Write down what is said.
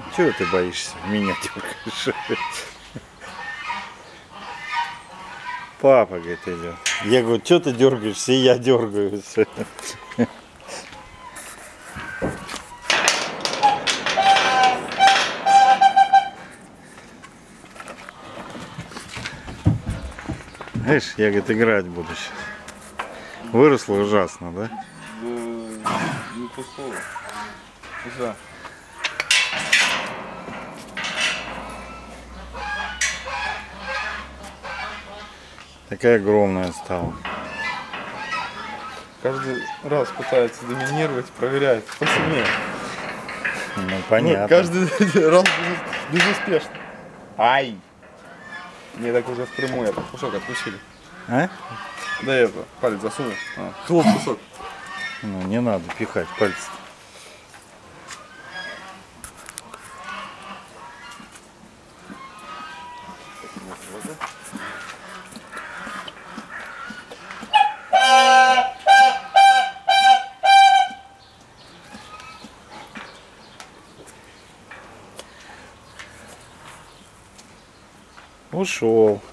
Чего ты боишься? Меня дергаешь. Папа, говорит, идет. Я говорю, что ты дергаешься? И я дергаюсь. Знаешь, я, говорит, играть буду сейчас. Выросла ужасно, да? Не то слово. Да. Такая огромная стала. Каждый раз пытается доминировать, проверяет, кто сильнее. Ну, понятно. Ну, каждый раз безуспешно. Ай! Мне так уже впрямую этот кусок откусили. А? Да это, палец засунул. Хлоп кусок. Ну, не надо пихать пальцы. Ушел.